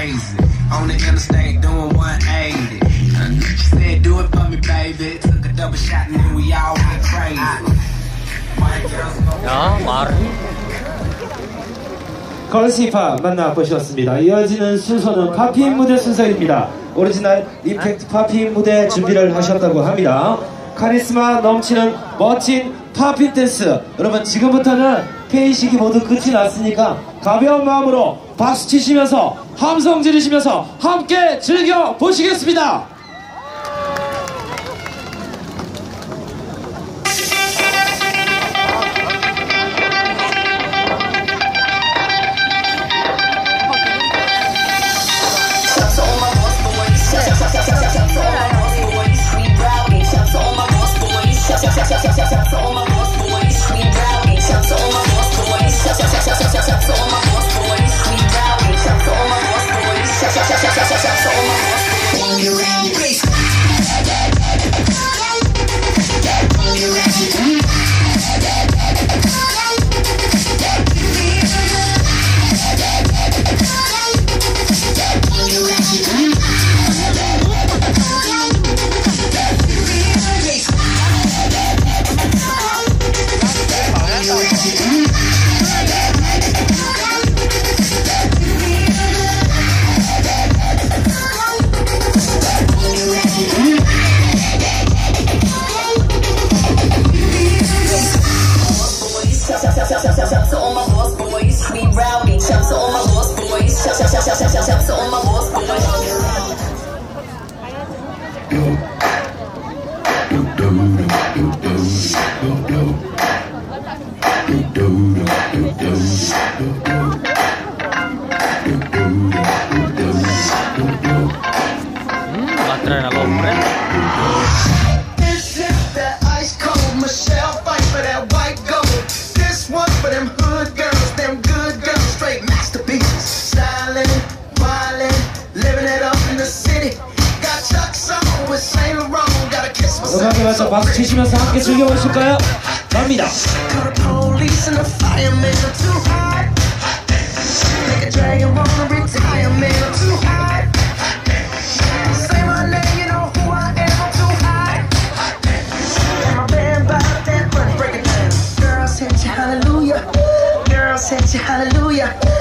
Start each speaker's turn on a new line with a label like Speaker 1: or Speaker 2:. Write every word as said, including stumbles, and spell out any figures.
Speaker 1: crazy. On the interstate doing one eighty. She said, do it for me, baby. Took a double shot and then we all went crazy.
Speaker 2: 야, 말.
Speaker 3: 걸스힙합 만나보셨습니다. 이어지는 순서는 팝핀 무대 순서입니다. 오리지널 임팩트 팝핀 무대 준비를 하셨다고 합니다. 카리스마 넘치는 멋진 팝핀 댄스. 여러분 지금부터는 회의식이 모두 끝이 났으니까 가벼운 마음으로 박수 치시면서 함성 지르시면서 함께 즐겨보시겠습니다.
Speaker 2: Matren alombre.
Speaker 4: This is that ice cold Michelle fight for that white gold. This one for them hood girls, them good girls, straight masterpieces. Styling, wildin', living it up in the city. Got Chuck's on with Saint Laurent, got a kiss myself.
Speaker 3: 음악에 맞춰 박수 치시면서 함께 즐겨보실까요? 갑니다.
Speaker 4: Call the police and the firemen are too hot. Make a dragon wanna retire, man, I'm too hot. Say my name, you know who I am, I'm too hot. And my band bought that money, break it down. Girls hit you, hallelujah. Girls hit you, hallelujah.